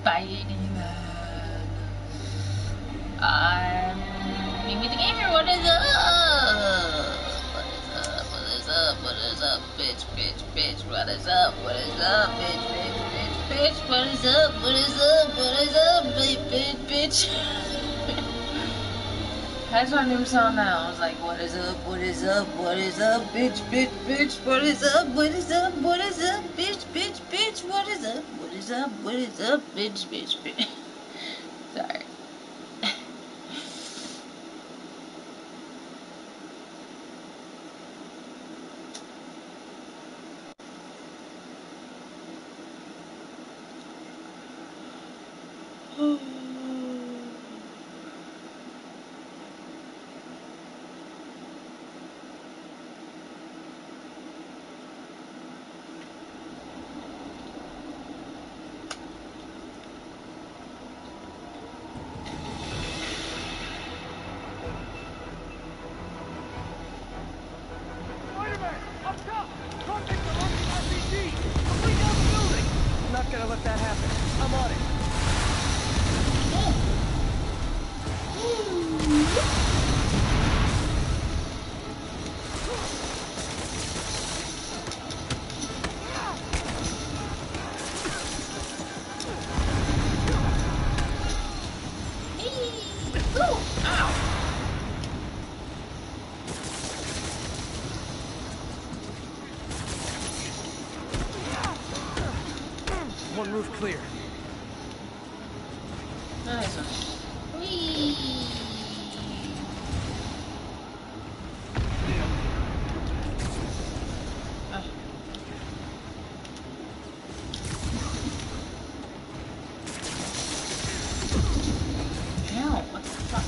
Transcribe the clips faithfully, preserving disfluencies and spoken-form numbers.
Spider-Man. I'm Mimi the Gamer. What is up? What is up? What is up? What is up? Bitch, bitch, bitch. What is up? What is up? Bitch, bitch, bitch, bitch. What is up? What is up? What is up? Bitch, bitch, bitch. That's my new song now. I was like, what is up? What is up? What is up? Bitch, bitch, bitch. What is up? What is up? What is up? Bitch, bitch, bitch. What is up? What is up? What is up? Bitch, bitch, bitch. Sorry. One roof clear. Nice one. Whee! Oh. Hell, what the fuck?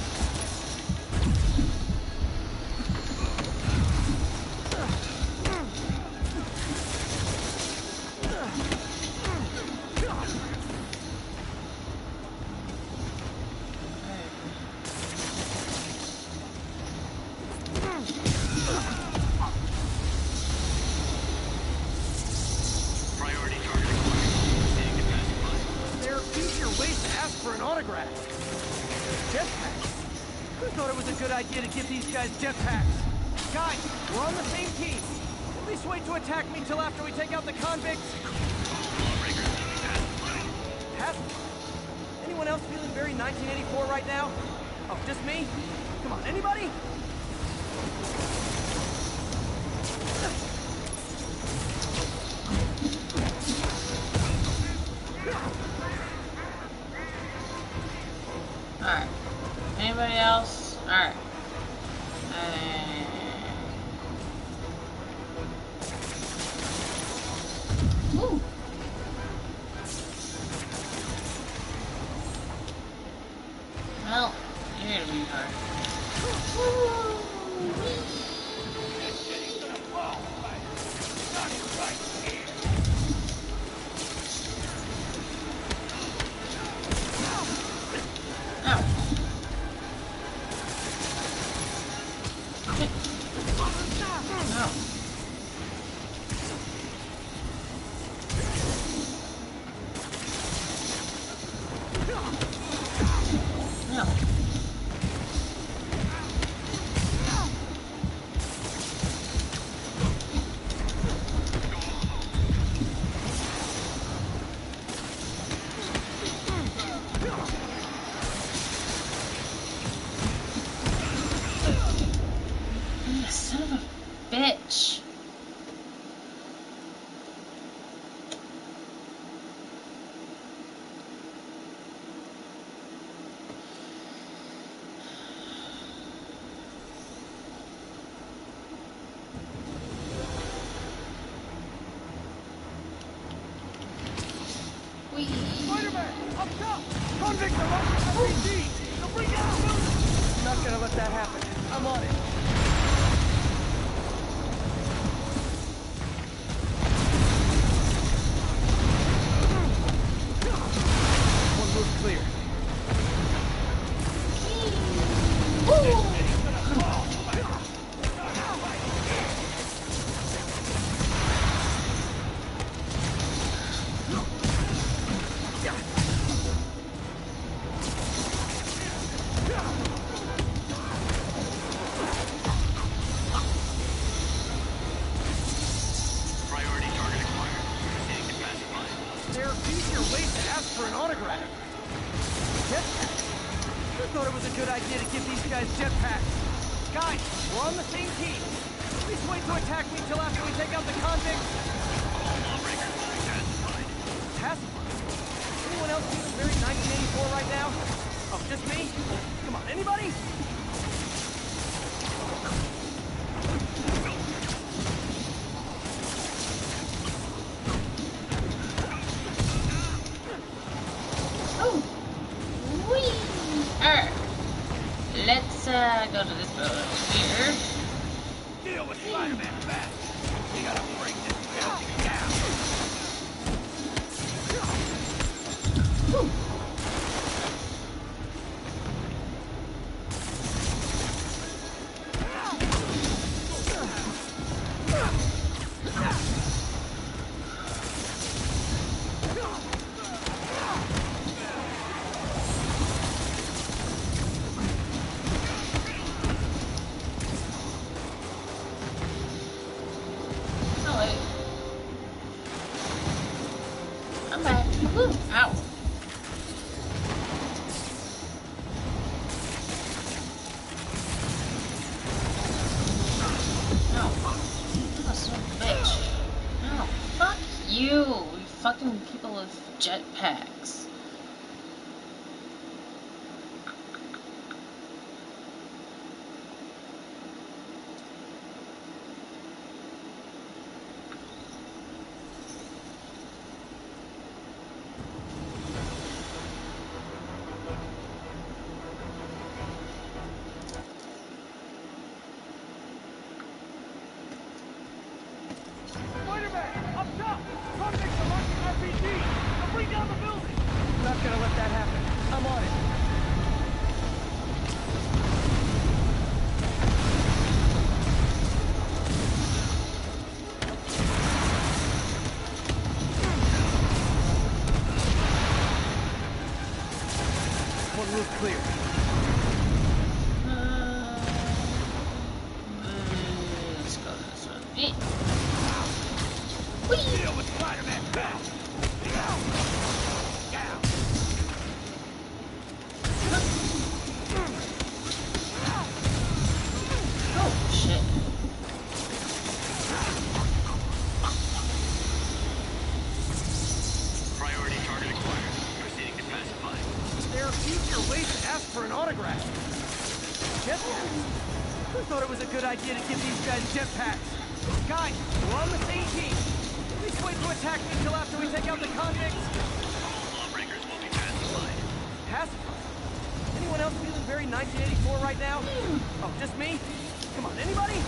Idea to give these guys jetpacks. Guys, we're on the same team. At least wait to attack me till after we take out the convicts. Has anyone else feeling very nineteen eighty-four right now? Oh, just me? Come on, anybody? Alright. Anybody else? Alright. Ooh. Well, you're gonna be hard. Son of a bitch. Wee. Spider-Man, up top! Convicts are rushing R P Gs! They'll bring down the building! I'm not gonna let that happen. I'm on it. One roof clear. refuse your ways to ask for an autograph. Jetpacks? Who thought it was a good idea to give these guys jetpacks? Guys, we're on the same team. Please wait to attack me till after we take out the convicts. All lawbreakers will be pacified. Pacified? Anyone else feeling very nineteen eighty-four right now? Oh, just me? Come on, anybody? Oh, whee! Alright, let's uh, go to this building here. Deal with Spider-Man fast. We gotta bring this building down. Whew. Oh wait, I'm back. Whew. Ow. Oh, son of a bitch. Oh, fuck you, you fucking people with jetpacks. Spider-Man, up top! Convicts are launching R P Gs! They'll bring down the building! Not gonna let that happen. I'm on it. One roof clear. Uh, mm, let's go to this one. Eh. Whee! Deal with Spider-Man fast. Oh, shit. Priority target acquired. Proceeding to pacify. There are future ways to ask for an autograph. Jetpacks? Who thought it was a good idea to give these guys jetpacks? Guys, we're on the same team. Please wait to attack me till after we take out the convicts. All lawbreakers will be pacified. Pacified? Anyone else feeling very nineteen eighty-four right now? Oh, just me? Come on, anybody?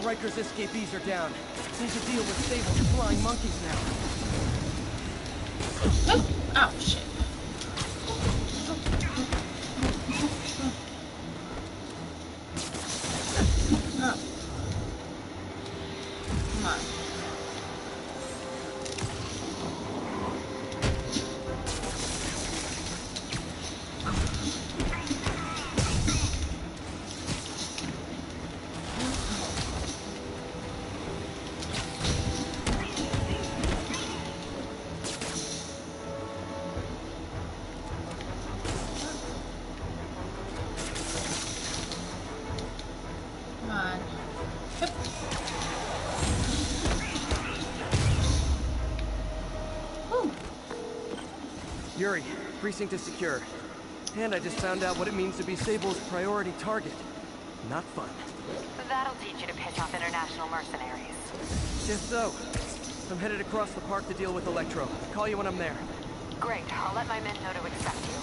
Riker's escapees are down. Need to deal with Sable's flying monkeys now. Oh, shit. Oh. Come on. Come on. Hup. Whew. Yuri, precinct is secure. And I just found out what it means to be Sable's priority target. Not fun. That'll teach you to piss off international mercenaries. Guess so. I'm headed across the park to deal with Electro. Call you when I'm there. Great, I'll let my men know to expect you.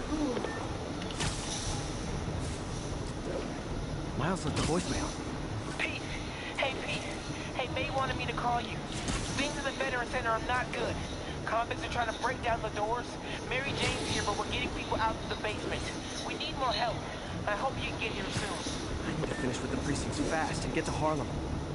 Miles left a voicemail. Pete! Hey, Pete! Hey, May wanted me to call you. Things in the Veteran Center are not good. Convicts are trying to break down the doors. Mary Jane's here, but we're getting people out to the basement. We need more help. I hope you can get here soon. I need to finish with the precincts fast and get to Harlem.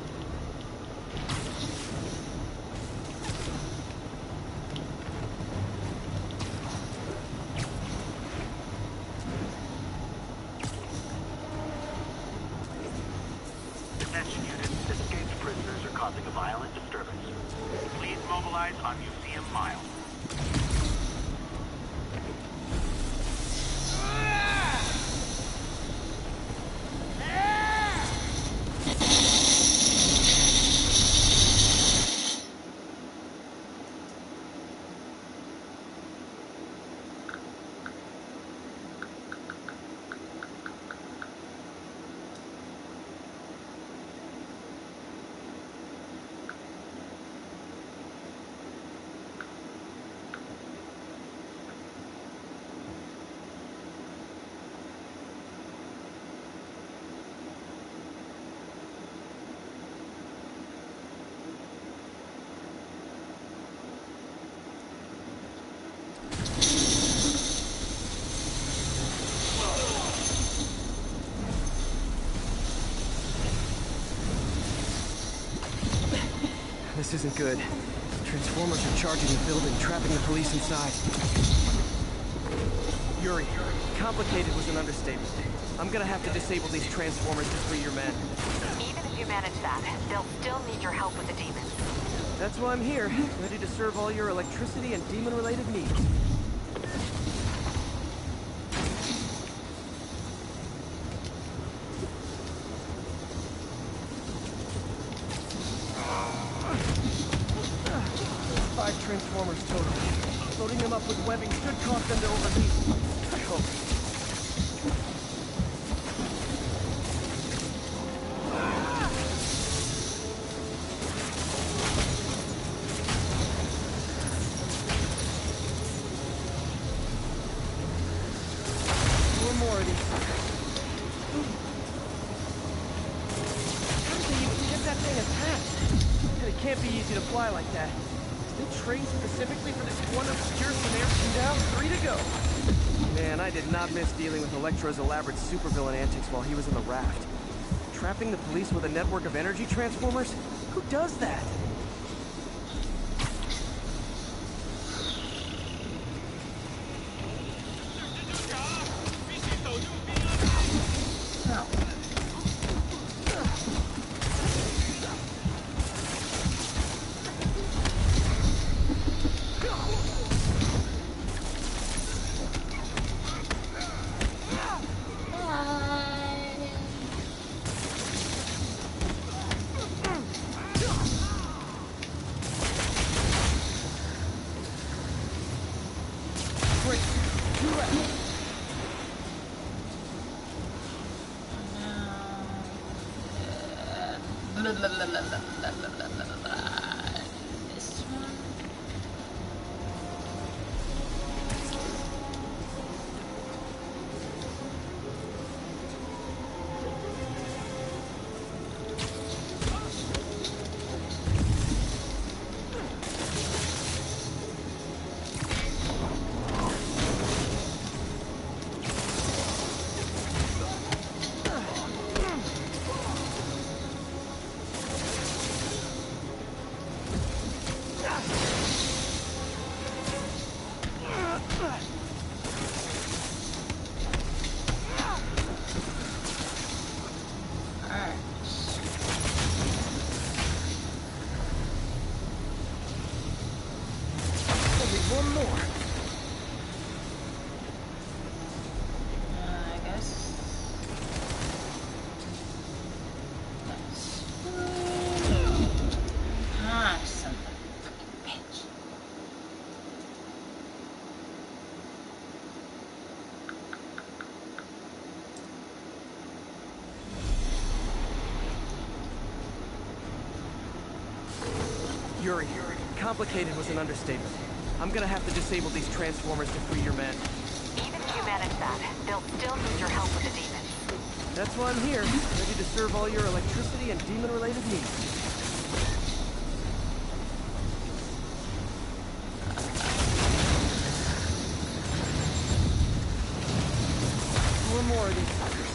Attention units, escaped prisoners are causing a violent disturbance. Please mobilize on Museum Mile. This isn't good. Transformers are charging the building, trapping the police inside. Yuri, complicated was an understatement. I'm gonna have to disable these Transformers to free your men. Even if you manage that, they'll still need your help with the demons. That's why I'm here, ready to serve all your electricity and demon-related needs. Five Transformers total. Loading them up with webbing should cause them to overheat. I hope. Four more of these. How did they even get that thing attached? And it can't be easy to fly like that. They trained specifically for this one obscure scenario. Down, three to go. Man, I did not miss dealing with Electro's elaborate supervillain antics while he was in the raft. Trapping the police with a network of energy transformers? Who does that? This one. Yuri, complicated was an understatement. I'm gonna have to disable these transformers to free your men. Even if you manage that, they'll still need your help with the demons. That's why I'm here, ready to serve all your electricity and demon-related needs. Four more of these suckers.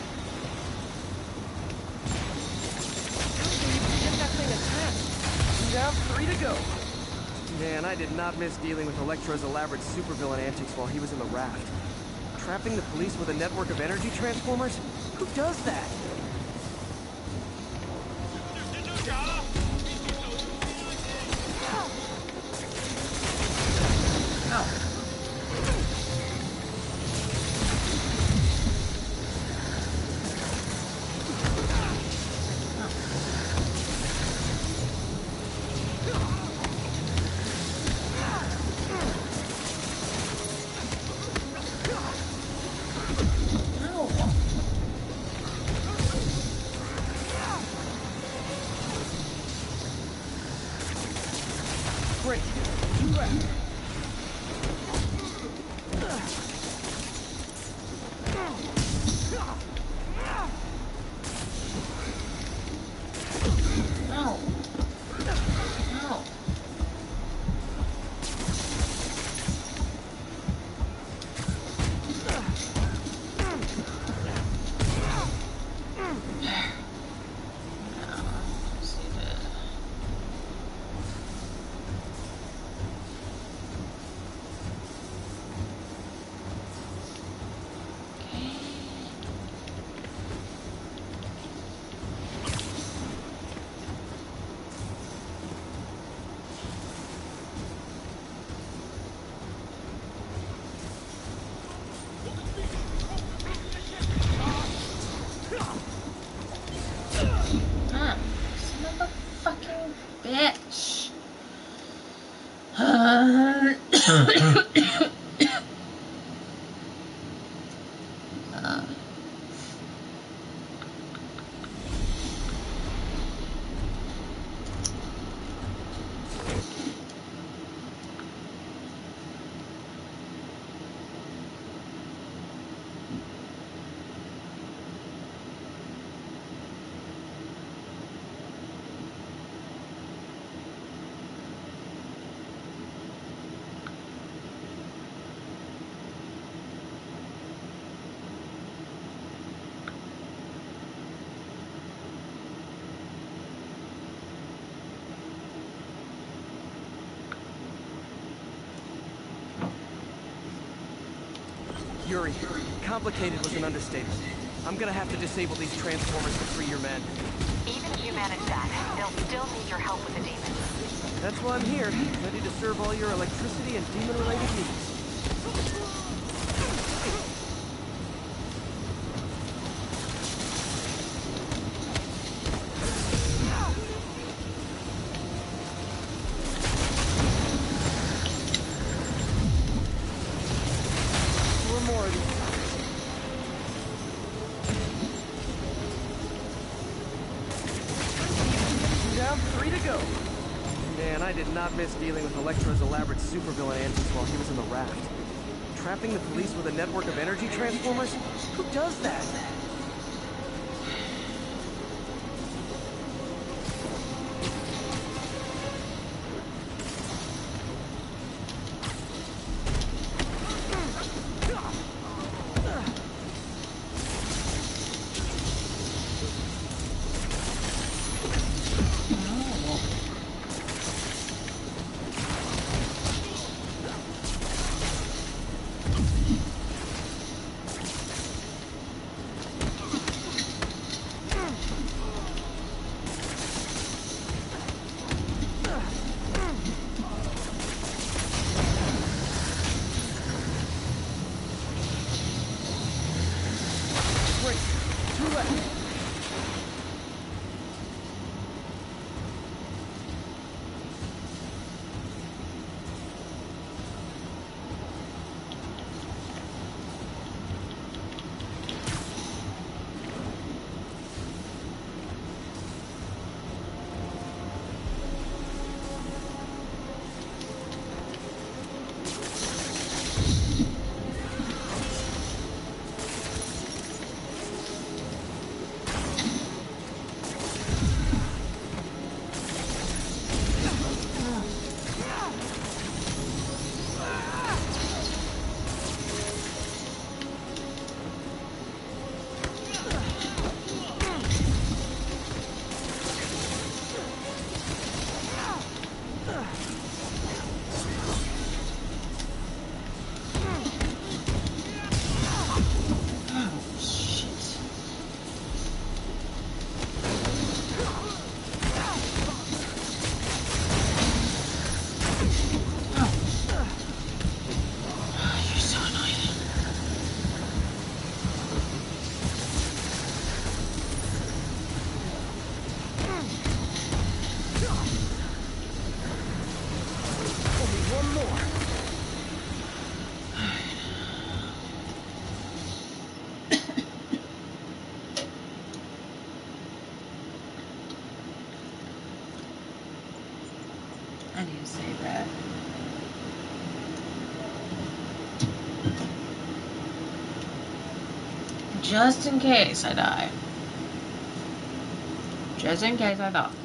How did they even get that thing attached? Two down, three to go. Man, I did not miss dealing with Electro's elaborate supervillain antics while he was in the raft. Trapping the police with a network of energy transformers? Who does that? Great. Two left. No. No. Bitch. Uh, uh. Yuri, complicated was an understatement. I'm gonna have to disable these transformers to free your men. Even if you manage that, they'll still need your help with the demons. That's why I'm here, ready to serve all your electricity and demon-related needs. More of these. Two down, three to go. Man, I did not miss dealing with Electro's elaborate supervillain antics while he was in the raft. Trapping the police with a network of energy transformers? Who does that? Great. Two left. I need to save that. Just in case I die. Just in case I die.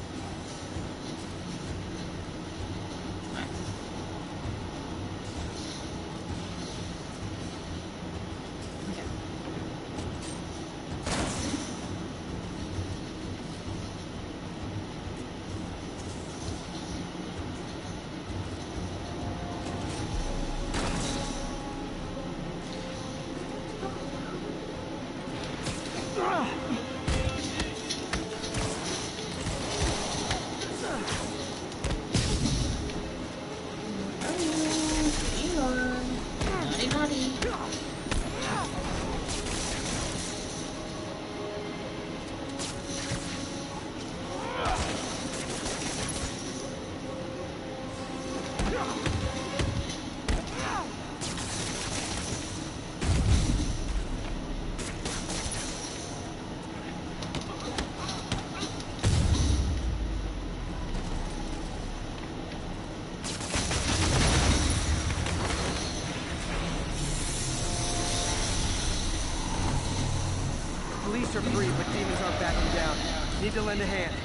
Police are free, but demons aren't backing down. Need to lend a hand.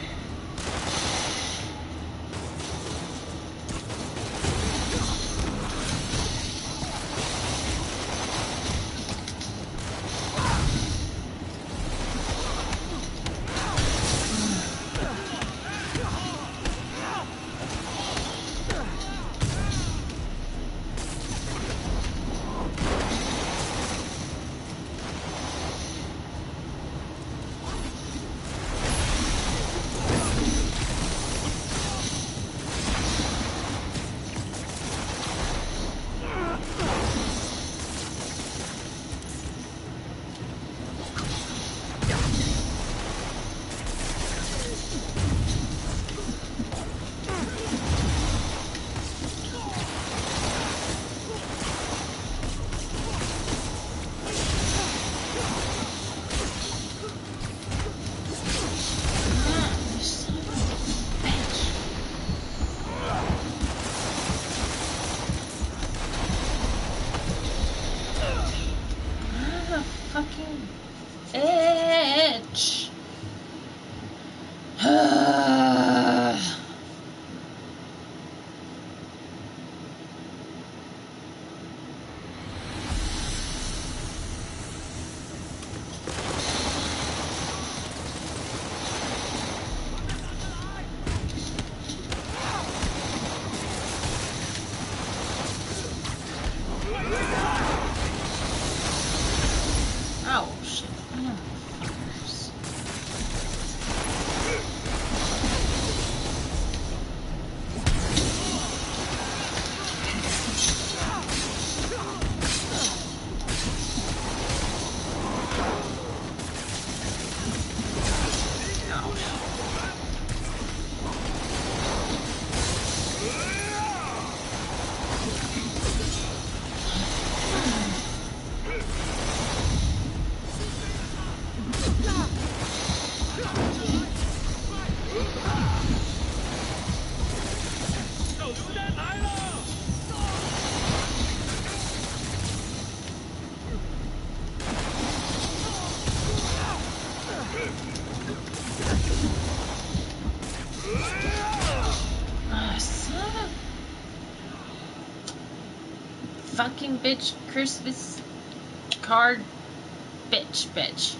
Fucking bitch, Christmas card, bitch, bitch.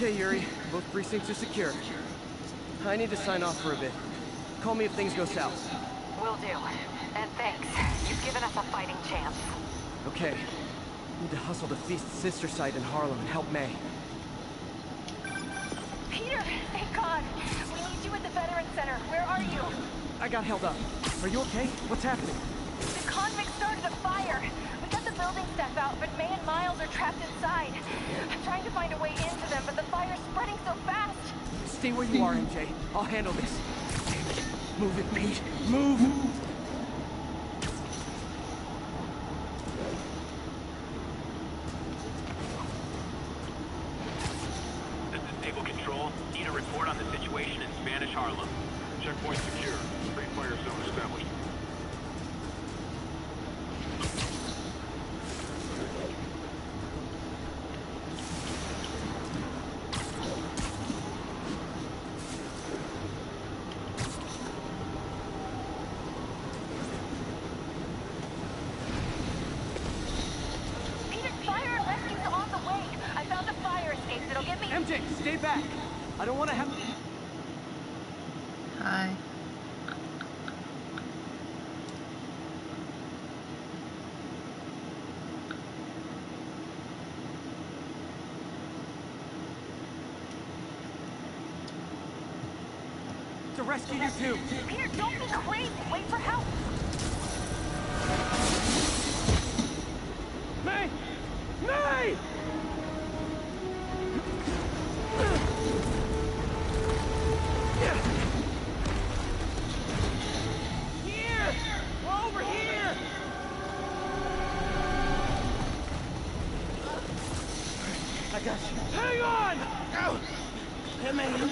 Okay, Yuri. Both precincts are secure. I need to sign off for a bit. Call me if things go south. Will do. And thanks. You've given us a fighting chance. Okay. Need to hustle to Feast's sister site in Harlem and help May. Peter, thank God. We need you at the Veterans Center. Where are you? I got held up. Are you okay? What's happening? The convicts started a fire. We got the building staff out, but May and Miles are trapped inside. I'm trying to find a way into them, but the fire's spreading so fast. Stay where you are, M J. I'll handle this. Move it, Pete. Move! This is Naval Control. Need a report on the situation in Spanish Harlem. Checkpoint secure. Free fire zone established. Peter, fire and rescue's on the way. I found a fire escape that'll get me... M J, stay back! I don't want to have... Hi. to rescue you too. Peter, don't be crazy. Wait for help. May! May! Here! Over here! I got you. Hang on! Ow! Hey, man.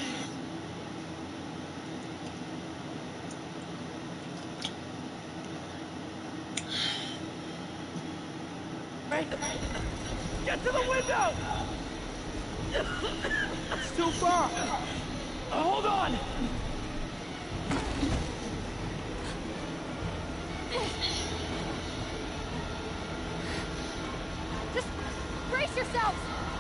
Get to the window! It's too far! Uh, hold on! Just brace yourselves!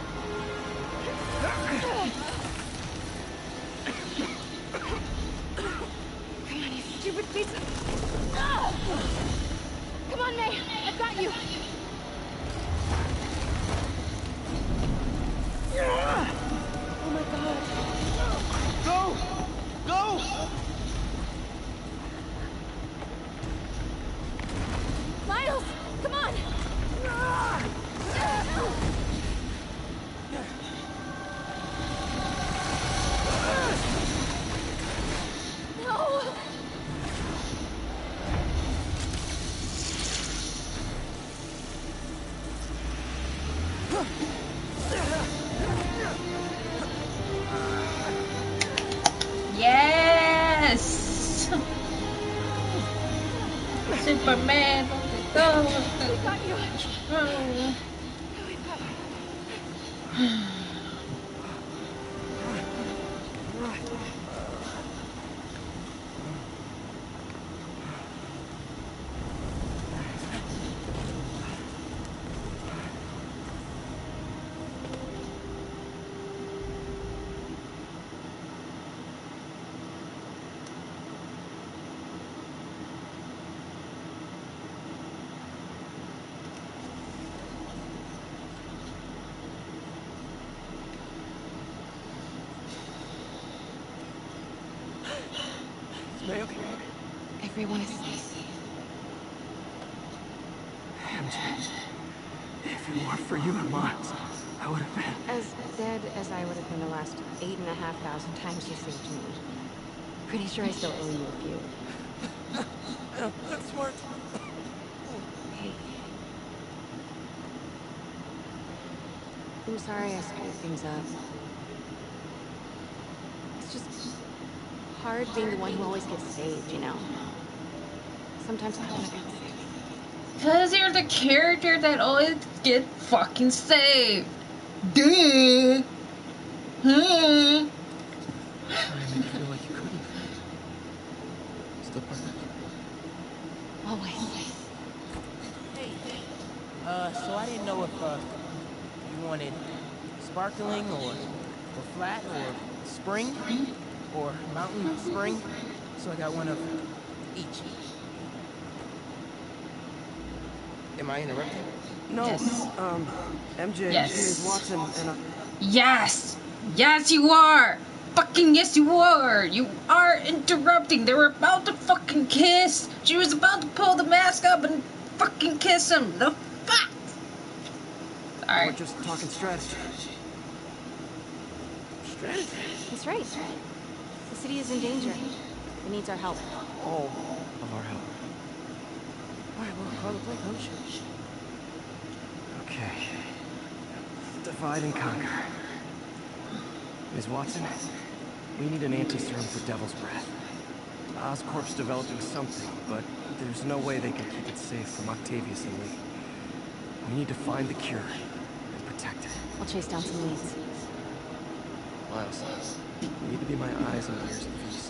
Come on, you stupid piece of... Come on, May! I've got you! Oh my god. Go! Go! Miles! Come on! No! Yes! Superman, go! We got you! Oh. We've got Is May okay? Everyone is safe. M J, if it weren't for you and Miles, I would have been... As dead as I would have been the last eight and a half thousand times you saved me. Pretty sure I still owe you a few. That's smart. Hey. I'm sorry I screwed things up. It's just hard being the one who always gets saved, you know? Sometimes I want to be saved. Because you're the character that always get fucking saved. Duh. Huh. I made you feel like you couldn't. Still perfect. Always. Hey, uh, so I didn't know if, uh, you wanted sparkling or or flat, or spring, or mountain spring. So I got one of each. Am I interrupting? No. Yes. Um, M J, Yes. James Watson, and I... Yes! Yes, you are! Fucking yes, you are! You are interrupting. They were about to fucking kiss. She was about to pull the mask up and fucking kiss him. The fuck? Sorry. We're just talking strategy. Strategy? He's right. The city is in danger. It needs our help. All of our help. All right, well, call the play, coach. Okay. Divide and conquer. Miz Watson, we need an anti-serum for Devil's Breath. Oscorp's developing something, but there's no way they can keep it safe from Octavius and Lee. We need to find the cure and protect it. I'll chase down some leads. Miles, you need to be my eyes and ears at least.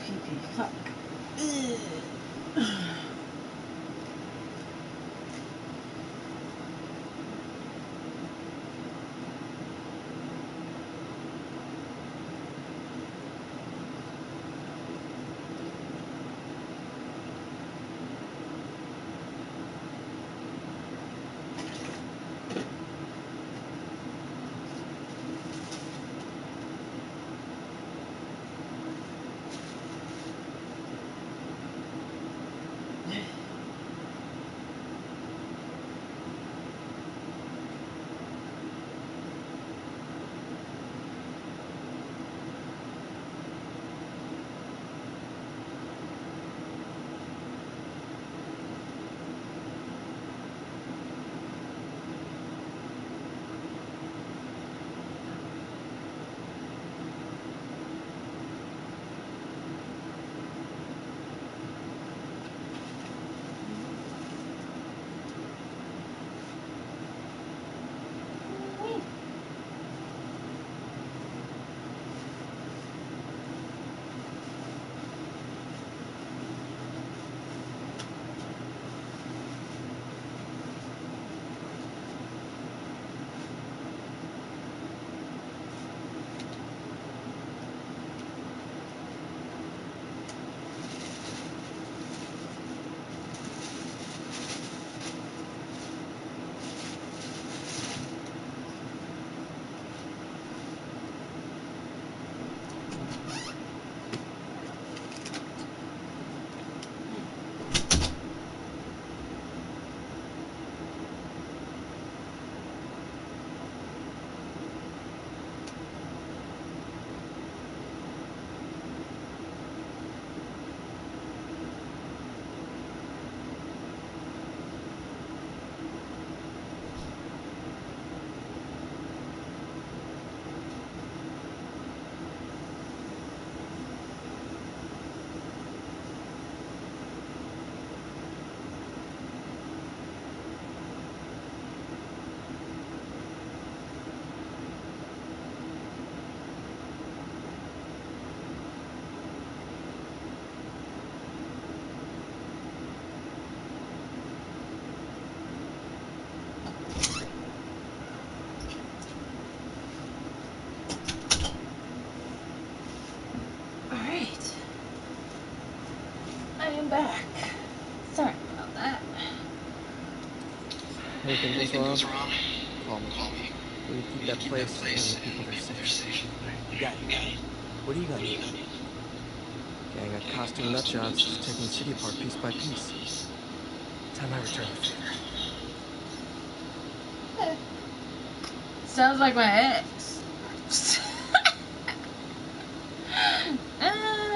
pee pee. Fuck. Ugh. Back. Sorry about that. Anything goes wrong, call me. We keep that place and the people there safe. You got it. What do you got? Gang of costume nutjobs just taking the city apart piece by piece. Time I return the favor. Sounds like my ex. uh.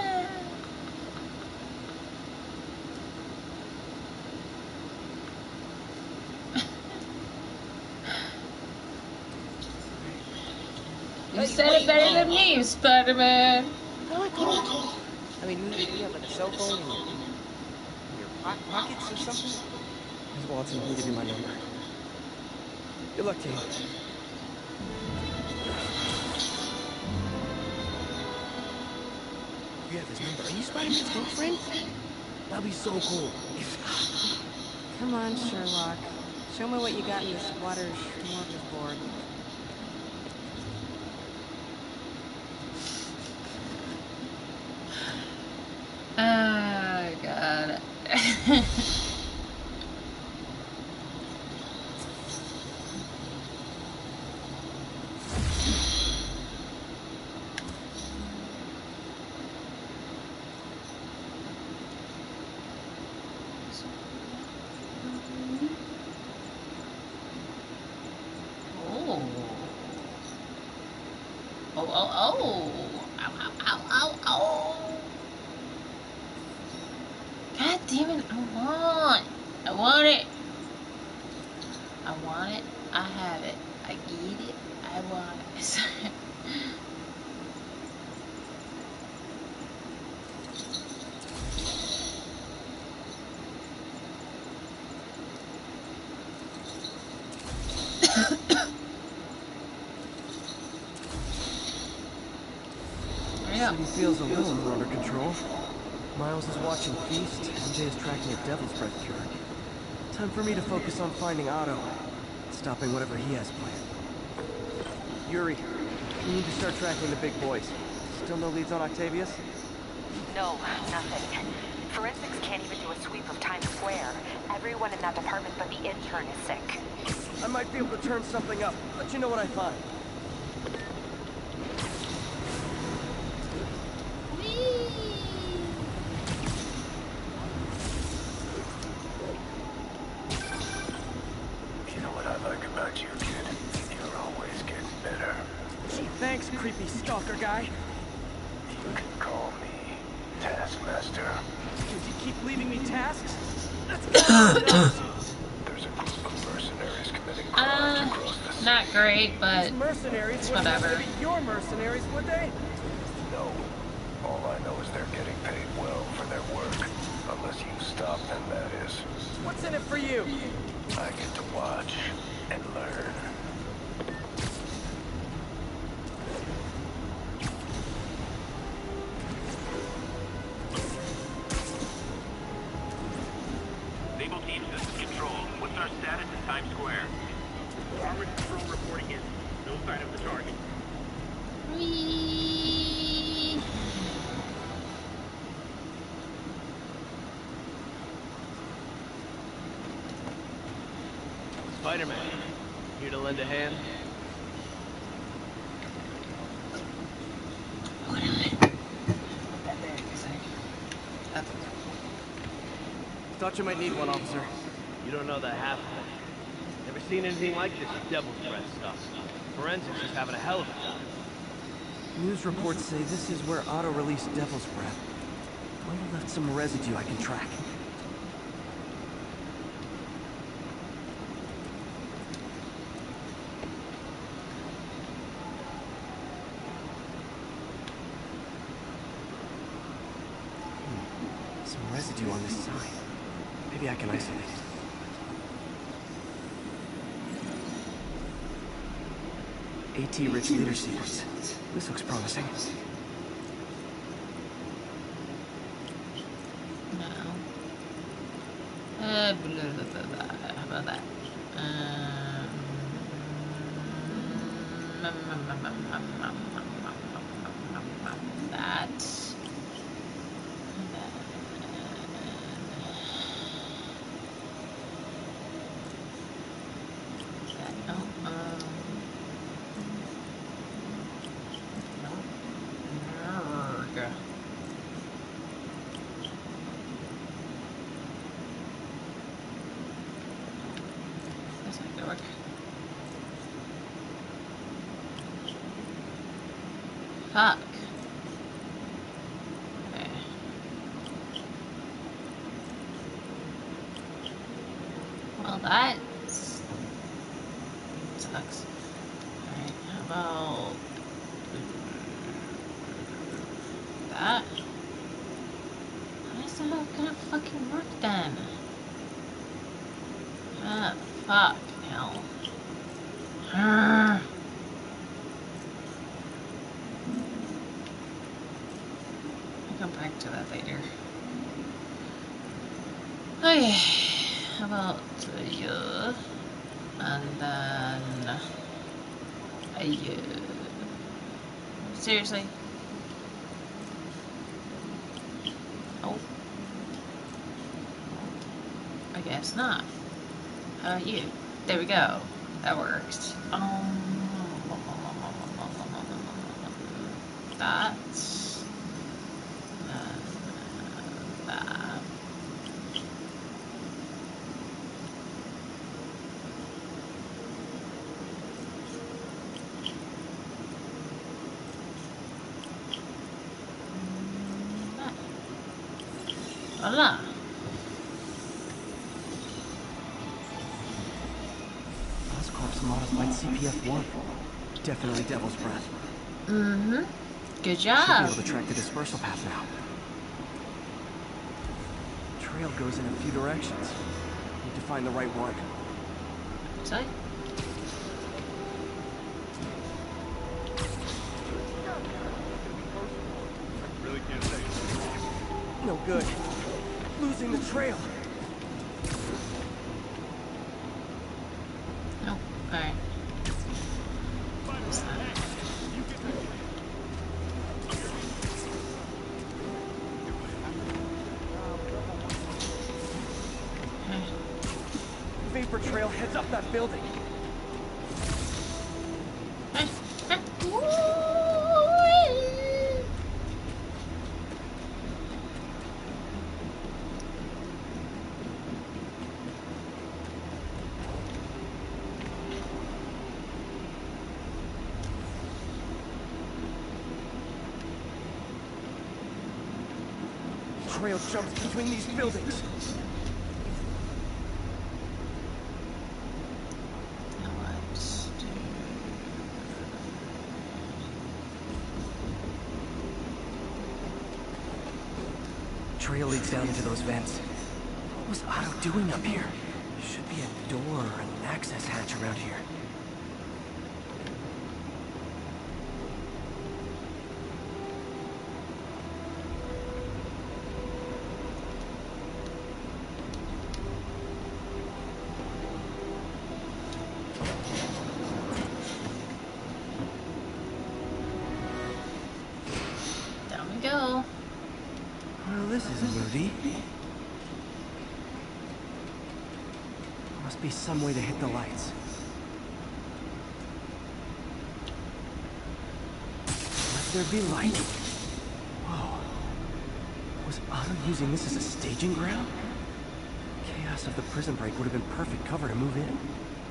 You said it better than me, Spider-Man. Really cool. I mean, you, you have like a cell phone in your, in your po pockets or something? Miz Watson, let me give you my number. Good luck, team. You have his number. Are you Spider-Man's girlfriend? That'd be so cool. Come on, Sherlock. Show me what you got in this water smorgasbord. Oh, God. Oh, oh, oh. Ow, ow, ow, ow, ow. God damn it, I want. I want it. I want it. I have it. I get it. I want it. City feels a little more under control. Miles is watching Feast, M J is tracking a Devil's Breath cure. Time for me to focus on finding Otto, and stopping whatever he has planned. Yuri, we need to start tracking the big boys. Still no leads on Octavius? No, nothing. Forensics can't even do a sweep of Times Square. Everyone in that department but the intern is sick. I might be able to turn something up. Let you know what I find. You know what I like about you, kid? You're always getting better. Gee, thanks, creepy stalker guy. You can call me Taskmaster. Did you keep leaving me tasks? Let's go! There's a group of mercenaries committing Uh, crimes across the city. not great, but These mercenaries it's wouldn't whatever. have to be your mercenaries, would they? No. All I know is they're getting paid well for their work. Unless you stop them, that is. What's in it for you? I get to watch and learn. Naval Team System Control. What's our status in Times Square? Armored Control reporting in. No sign of the target. Whee! Spider-Man, here to lend a hand? Thought you might need one, officer. You don't know that half of it. Never seen anything like this Devil's Breath stuff. Forensics is having a hell of a time. News reports say this is where Otto released Devil's Breath. Might have left some residue I can track. Hmm. Some residue on this sign. Maybe I can isolate it. AT Rich Leader Sequence. This looks promising. No. Uh, blah, blah, blah, blah. How about that? Um, that. That. Oh, um. Nerg. That's not gonna work. Fuck. Okay. Well, that sucks. Alright, how about that? How is the hell gonna fucking work then? Ah, fuck, hell. Arrgh. I'll come back to that later. Okay, how about you? And then uh, you. Seriously? Oh. I guess not. How about you? There we go. That works. Um, that's uh, that. Voila. Oscorp's modified C P F one. Definitely Devil's Breath. Mm-hmm. Good Should be job. able to track the dispersal path now. Trail goes in a few directions. Need to find the right one. Sorry? Really can't say. no good. Losing the trail. Oh, alright. Vapor trail heads up that building. Trail jumps between these buildings. Trail leads down into those vents. What was Otto doing up here? There should be a door or an access hatch around here. Down we go. Well, this is moody. Must be some way to hit the lights. Let there be light. Whoa. Was Otto using this as a staging ground? Chaos of the prison break would have been perfect cover to move in.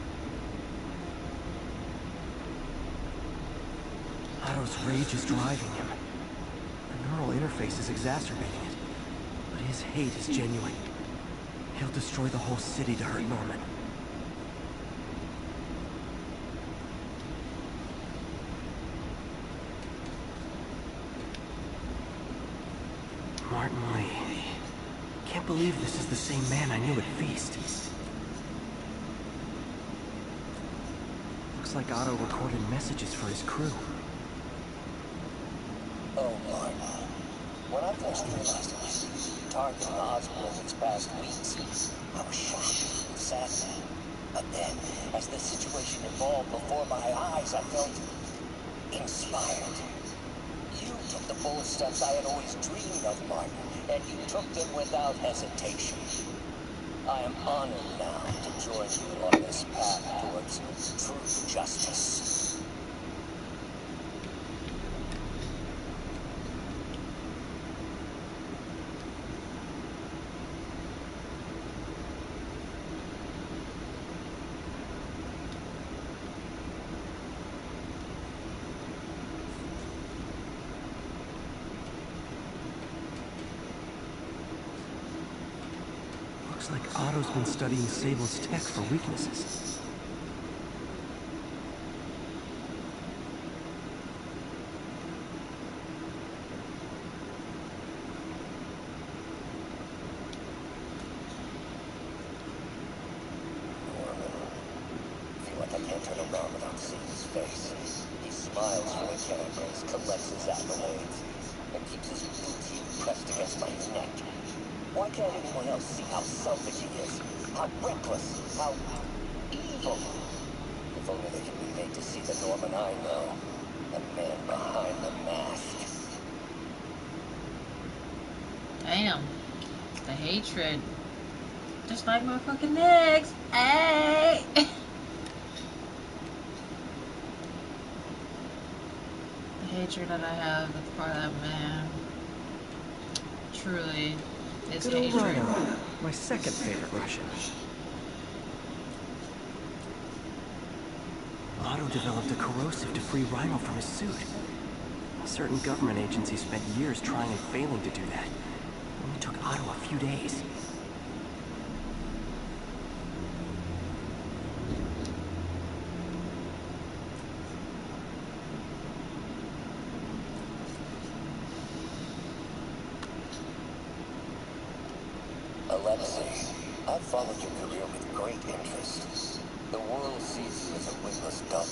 Otto's rage is driving him. The neural interface is exacerbating it. But his hate is genuine. He'll destroy the whole city to hurt Norman. Martin Lee. Can't believe this is the same man I knew at Feast. Looks like Otto recorded messages for his crew. Oh, Martin. When I first realized it was targeting the hospital these past weeks, I was shocked and saddened. But then, as the situation evolved before my eyes, I felt inspired. You took the bold steps I had always dreamed of, Martin, and you took them without hesitation. I am honored now to join you on this path towards true justice. Looks like Otto's been studying Sable's tech for weaknesses. Norman. Feel like I can't turn around without seeing his face. He smiles for the cameras, collects his accolades, and keeps his boot heel pressed against my neck. Why can't anyone else see how selfish he is? How reckless? How evil? If only they could be made to see the Norman I know. The man behind the mask. Damn. The hatred. Just like my fucking legs. Hey! The hatred that I have for that man. Truly. It's Good old hatred. Rhino, my second favorite Russian. Otto developed a corrosive to free Rhino from his suit. Certain government agencies spent years trying and failing to do that. It only took Otto a few days. Alexei, I've followed your career with great interest. The world sees you as a witless dump.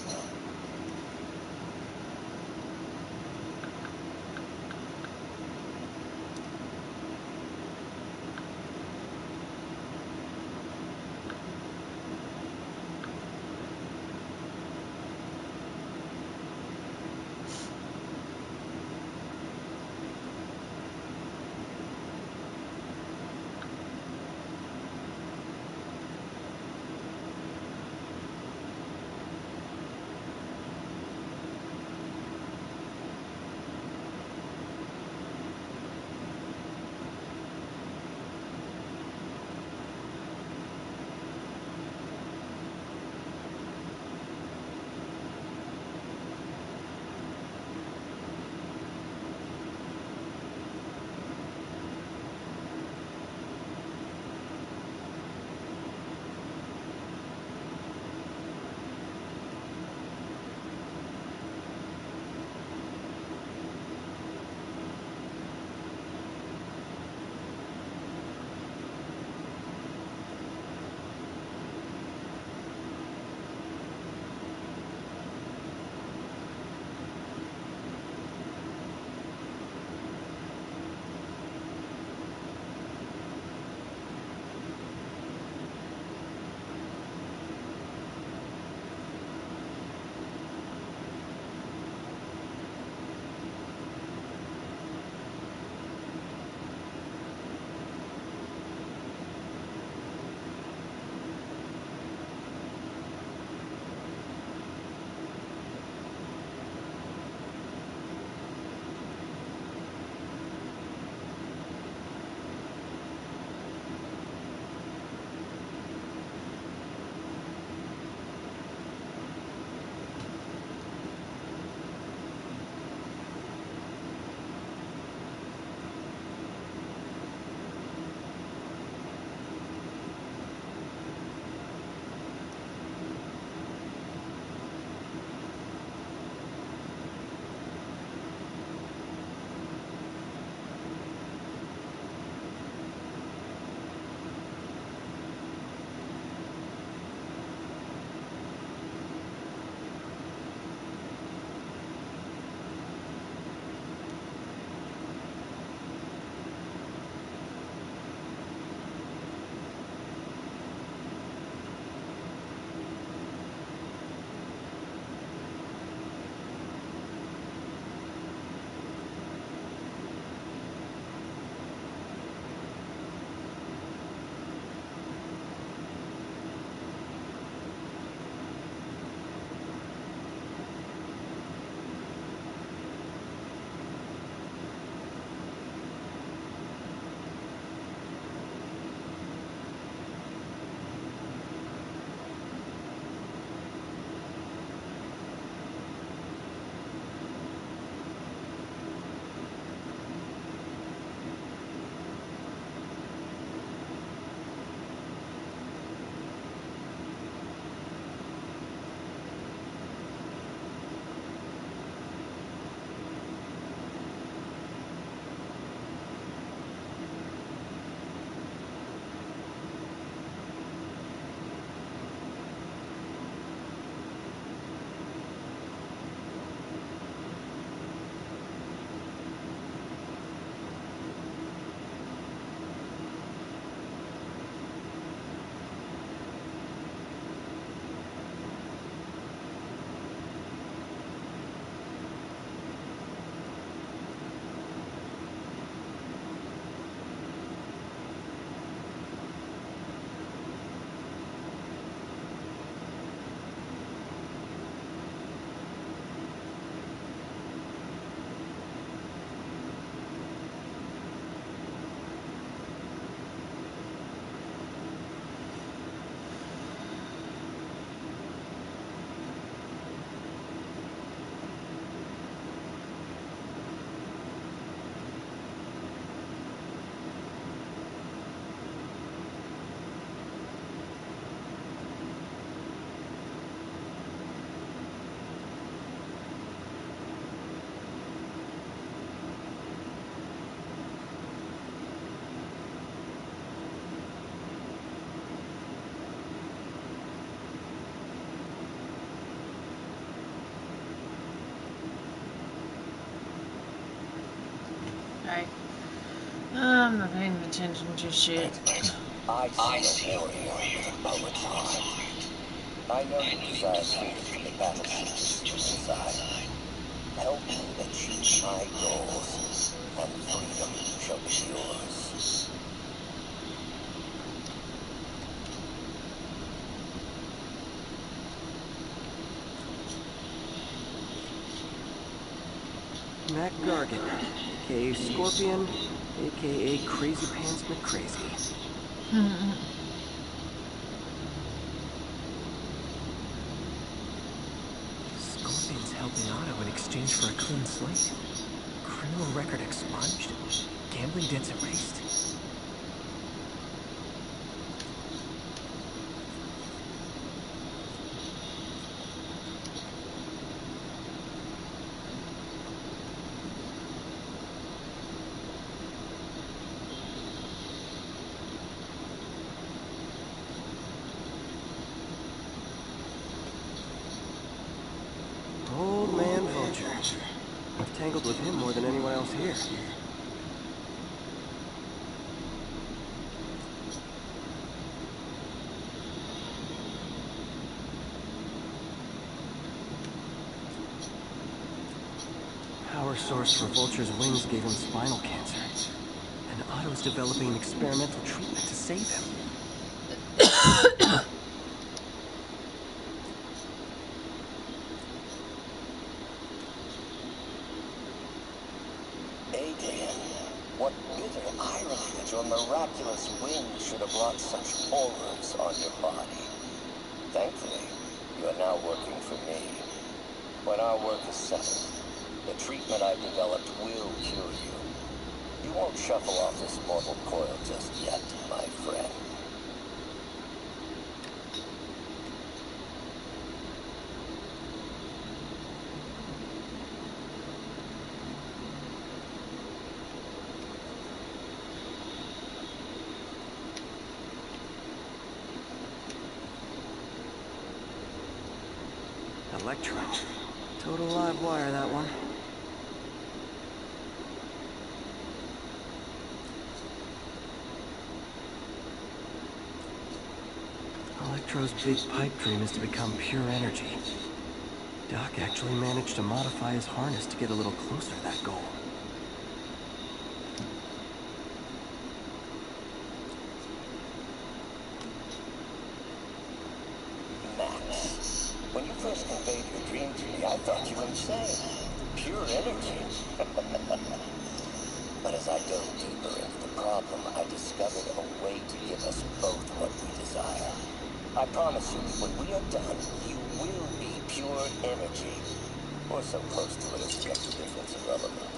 I'm not paying attention to shit. I see a warrior with a poet's heart. I know you desire freedom from the battlefields inside. Help me achieve my goals, and freedom shall be yours. Mac Gargan, aka Scorpion, aka Crazy Pants McCrazy. Scorpion's helping Otto in exchange for a clean slate. Criminal record expunged. Gambling debts erased. Old man Vulture. I've tangled with him more than anyone else here. Power source for Vulture's wings gave him spinal cancer. And Otto's developing an experimental treatment to save him. Adrian, what bitter irony that your miraculous wings should have brought such horrors on your body. Thankfully, you are now working for me. When our work is settled, the treatment I've developed will cure you. You won't shuffle off this mortal coil just yet, my friend. Electro. Total live wire, that one. Electro's big pipe dream is to become pure energy. Doc actually managed to modify his harness to get a little closer to that goal. Max, when you first conveyed your dream to me, I thought you were insane. Pure energy. But as I dove deeper into the problem, I discovered a way to give us both what we desire. I promise you, when we are done, you will be pure energy. Or so close to it as to make the difference irrelevant.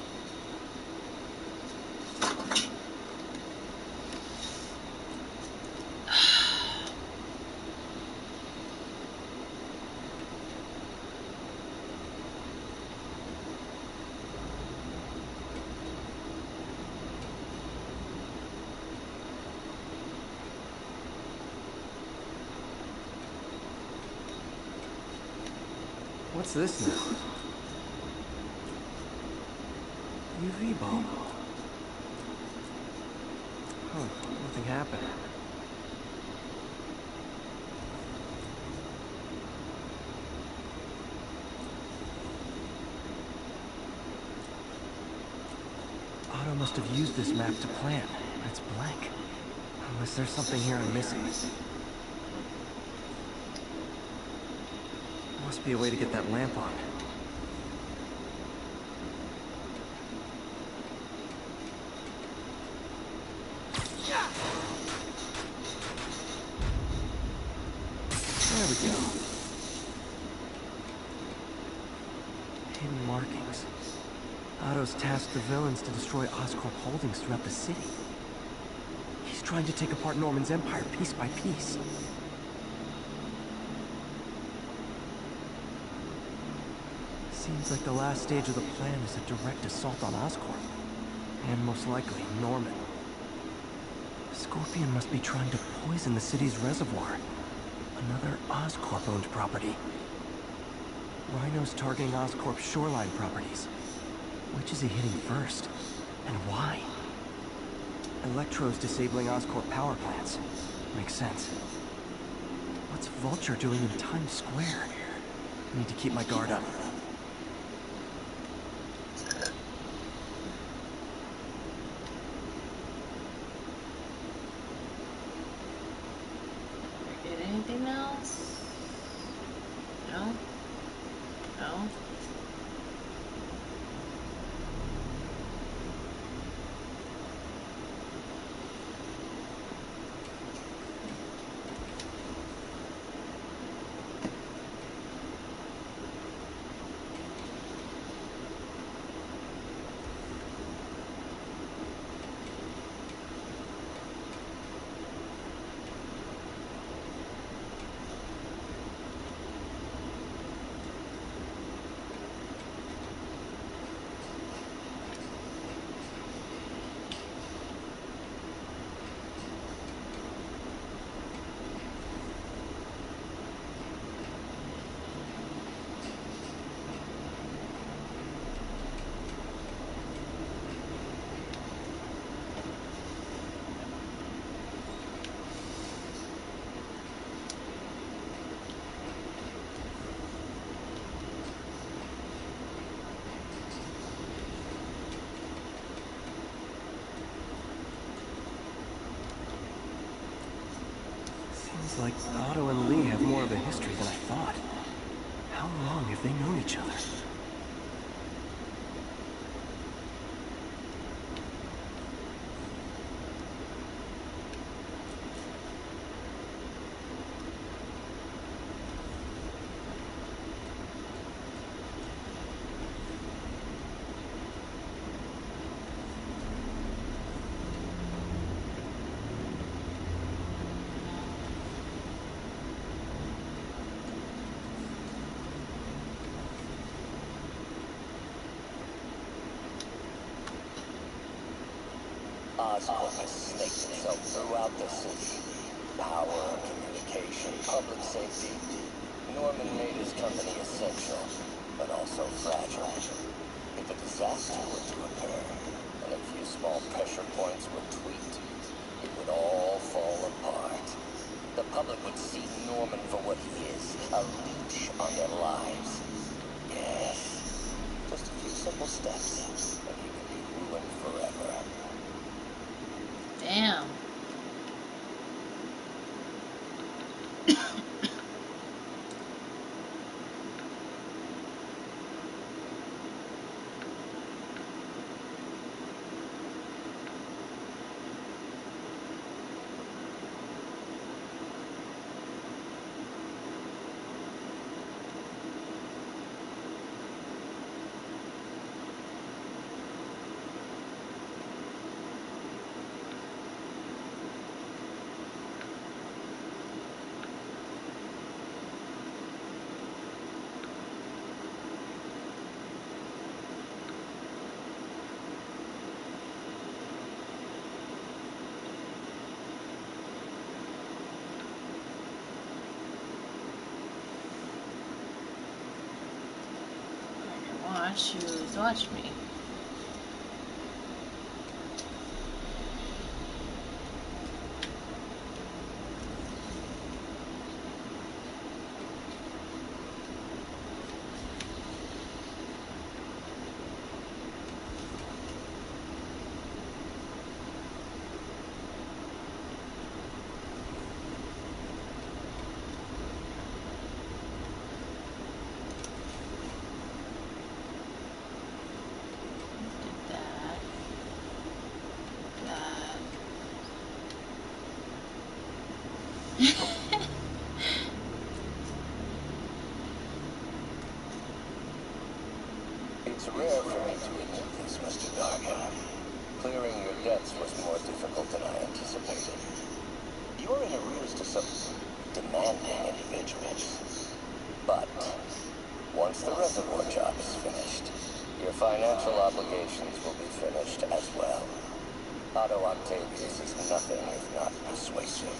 What's this now? U V bulb. Huh, nothing happened. Otto must have used this map to plan, but it's blank. Unless there's something here I'm missing. Must be a way to get that lamp on. There we go. Hidden markings. Otto's tasked the villains to destroy Oscorp holdings throughout the city. He's trying to take apart Norman's empire piece by piece. Seems like the last stage of the plan is a direct assault on Oscorp. And most likely, Norman. Scorpion must be trying to poison the city's reservoir. Another Oscorp-owned property. Rhino's targeting Oscorp's shoreline properties. Which is he hitting first? And why? Electro's disabling Oscorp power plants. Makes sense. What's Vulture doing in Times Square? I need to keep my guard up. Get anything else? No? No? Seems like Otto and Lee have more of a history than I thought. How long have they known each other? Oscorp has snaked itself throughout the city. Power, communication, public safety. Norman made his company essential, but also fragile. If a disaster were to occur, and a few small pressure points were tweaked, it would all fall apart. The public would see Norman for what he is, a leech on their lives. Yes, just a few simple steps, and he could be ruined forever. Damn. Watch you, watch me. It's rare for me to admit this, Mister Dargan. Clearing your debts was more difficult than I anticipated. You're in arrears to some demanding individuals. But once the reservoir job is finished, your financial obligations will be finished as well. Otto Octavius is nothing if not persuasive.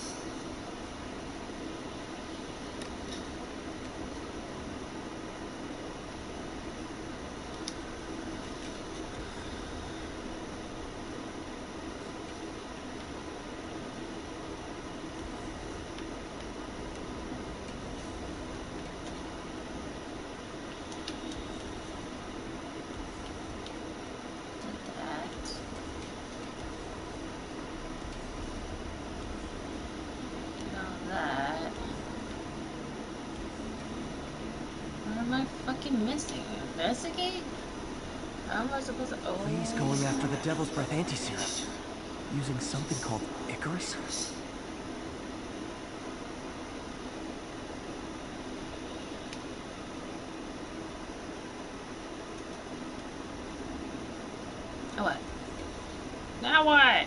am I fucking missing? Investigate? How am I supposed to? Oh. Lee's going after the Devil's Breath anti-serum. Using something called Icarus? Now what? Now what?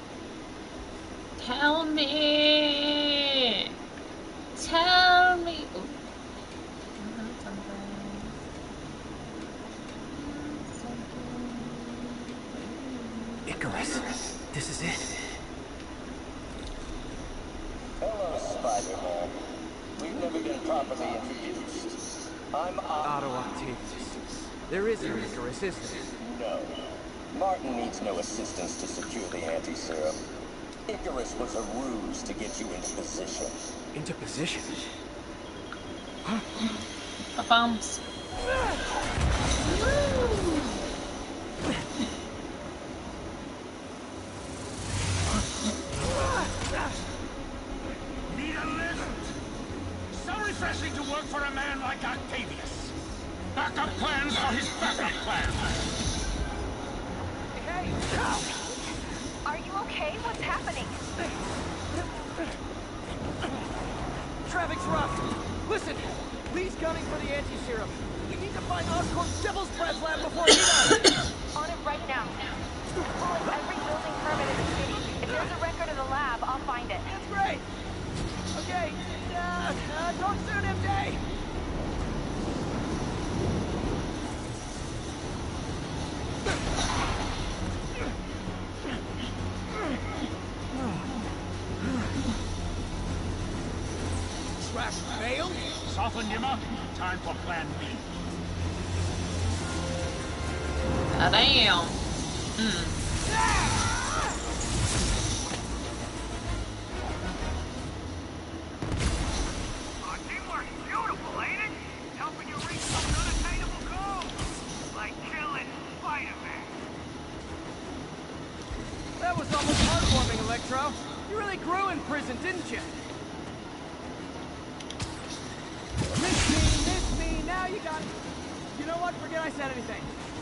Tell me! Tell me! Ooh. Icarus, this is it. Hello, Spider-Man. We've never been properly introduced. I'm Otto. Otto Octavius. There is no Icarus, is there? No. Martin needs no assistance to secure the anti-serum. Icarus was a ruse to get you into position. Into position? The bombs. Need a lift? So refreshing to work for a man like Octavius. Backup plans are his backup plans. Hey! Are you okay? What's happening? Traffic's rough. Listen, Lee's gunning for the anti-serum. We need to find Oscorp's Devil's Breath lab before he does. On it right now. Pulling every building permit in the city. If there's a record of the lab, I'll find it. That's great. Okay, uh, uh, talk soon, M J. Track failed? Softened him up. Time for plan B. Ah, damn. Hmm. Our teamwork's beautiful, ain't it? Helping you reach some unattainable goals. Like killing Spider-Man. That was almost heartwarming, Electro. You really grew in prison, didn't you? Miss me, miss me, now you got it. You know what? Forget I said anything.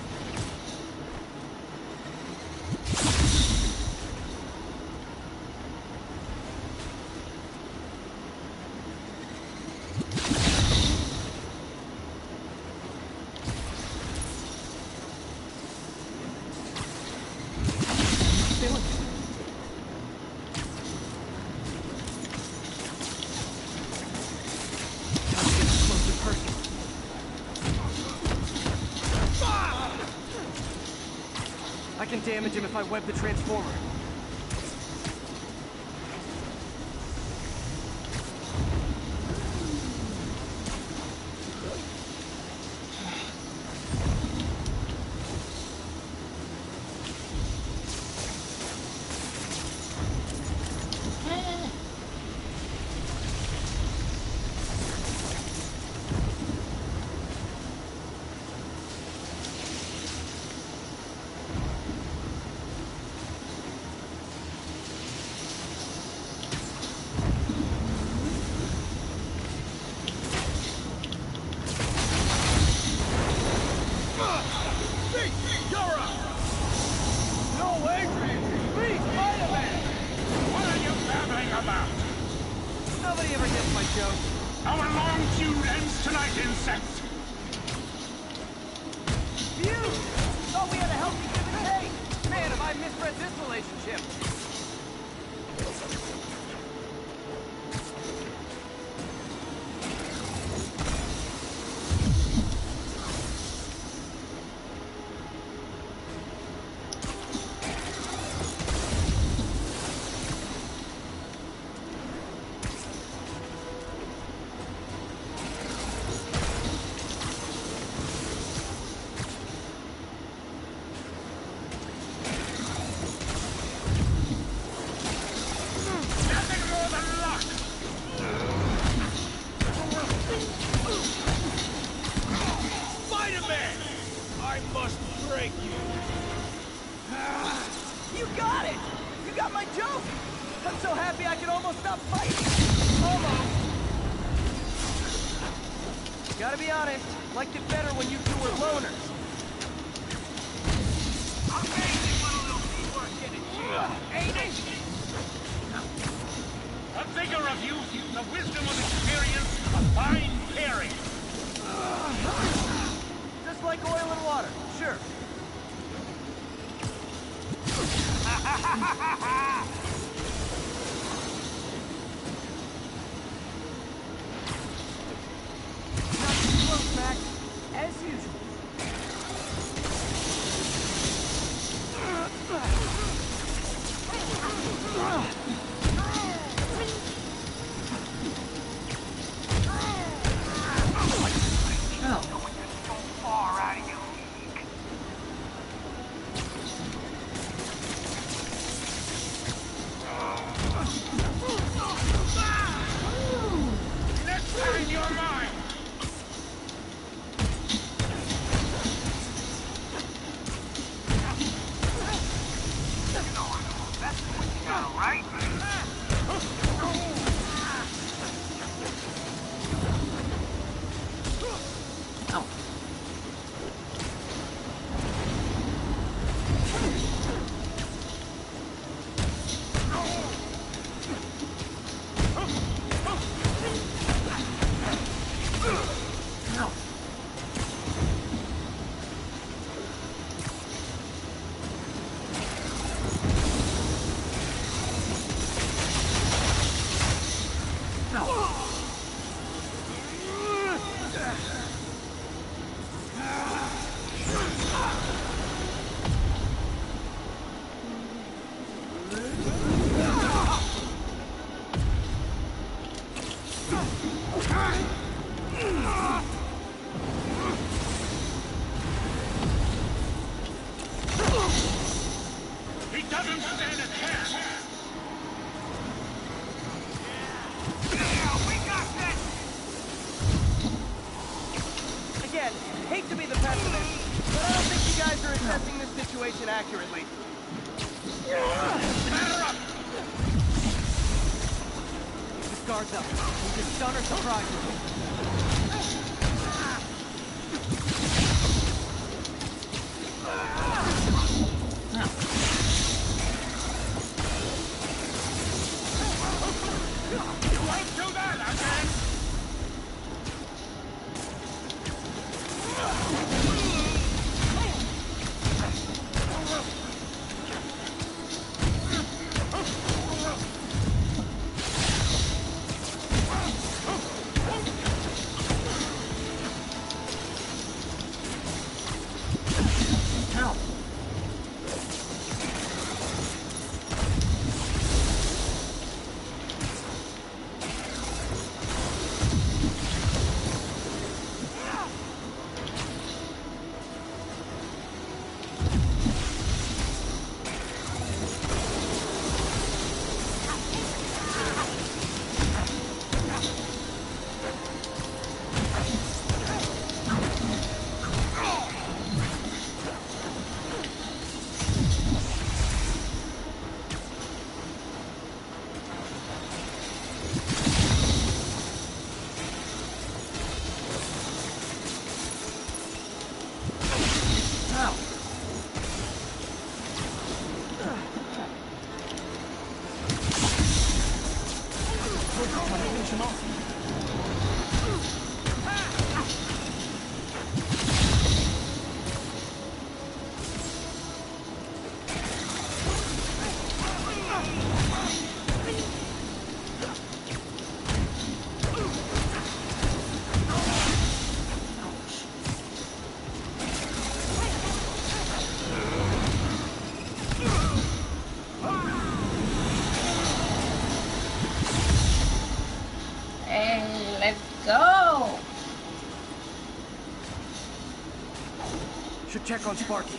I can damage him if I web the transformer. Gotta be honest, liked it better when you two were loners. The vigor of youth, the wisdom of experience, a fine pairing. Just like oil and water, sure. Not too close, Max. As usual. Hate to be the pessimist, but I don't think you guys are assessing this situation accurately. Batter up! Keep his guards up. We can stun or surprise him. Don't do that, again! Go! Should check on Sparky.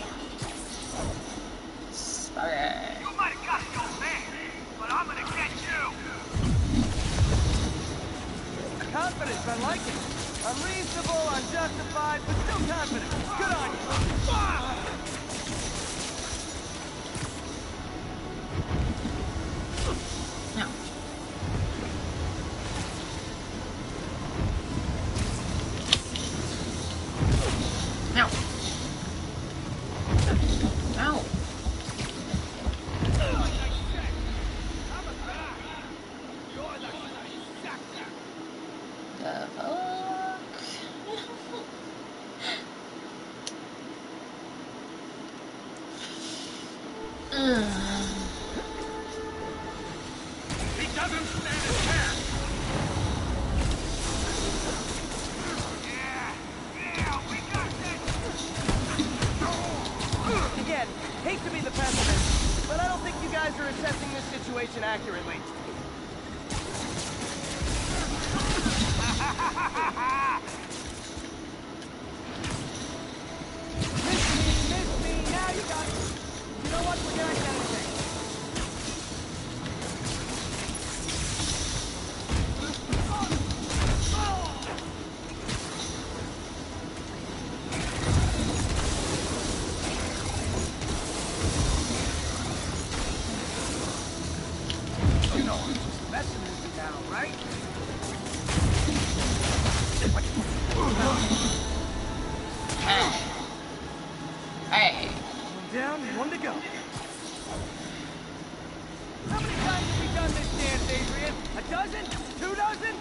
Sparky. You might have got your man, but I'm gonna get you! Confidence, I like it. Unreasonable, unjustified, but still confident. Good on you. No. Ugh. He doesn't stand a chance. Again, hate to be the pessimist, but I don't think you guys are assessing this situation accurately. Miss me, miss me, now you got it. You know what, we're gonna get anything. You know I'm just messing with you now, right? Hey. One down, one to go. How many times have we done this dance, Adrian? A dozen? Two dozen?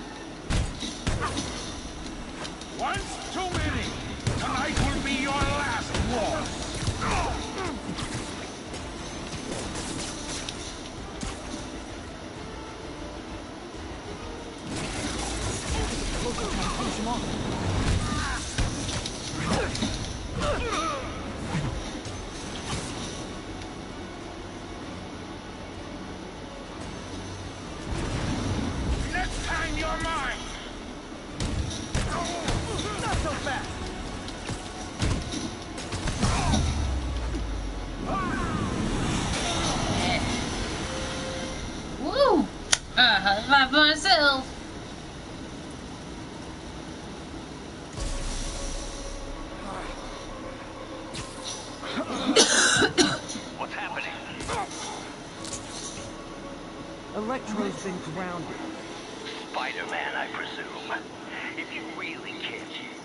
Once too many. Tonight will be your last war. Next time you're mine. Not so fast. Woo! Uh, high five myself. What's happening? Electro's been grounded. Spider-Man, I presume. If you really care.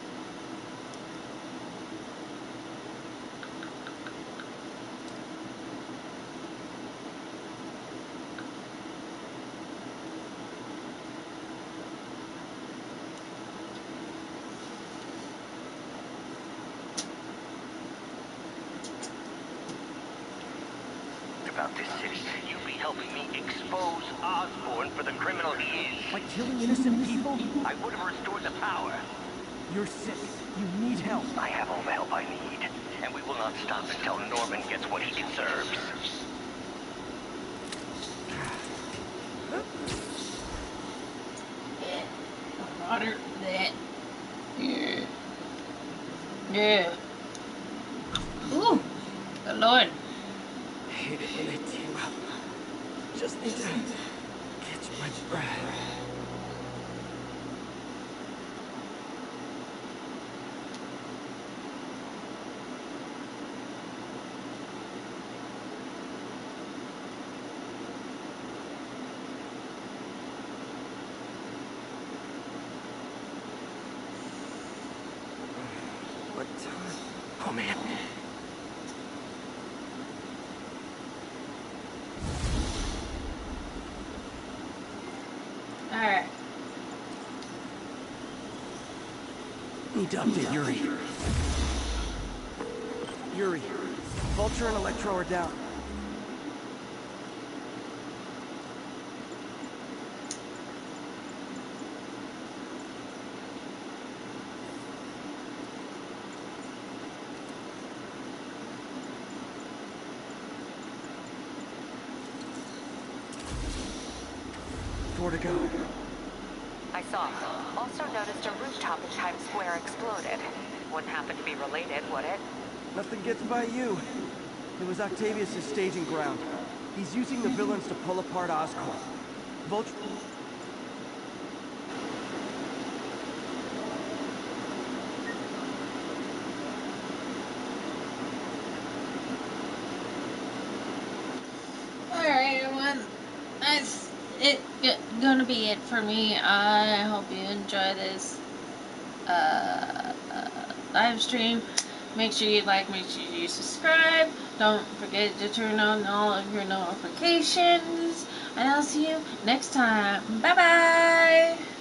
About this city, you'd be helping me expose Osborn for the criminal he is. By killing innocent people? I would have restored the power. You're sick. You need help. I have all the help I need, and we will not stop until Norman gets what he deserves. Water that. Yeah. Yeah. Ooh. Good Lord. Hate it when they team up. Just need to catch my breath. What time? Oh man. Alright. Need to update Yuri. Yuri, Vulture and Electro are down. Four to go. I saw. Also noticed a rooftop in Times Square exploded. Wouldn't happen to be related, would it? Nothing gets by you. It was Octavius' staging ground. He's using the villains to pull apart Oscorp. Vulture... Alright, everyone. That's it. G gonna be it for me. I hope you enjoy this uh, uh, live stream. Make sure you like, make sure you subscribe. Don't forget to turn on all of your notifications. And I'll see you next time. Bye bye.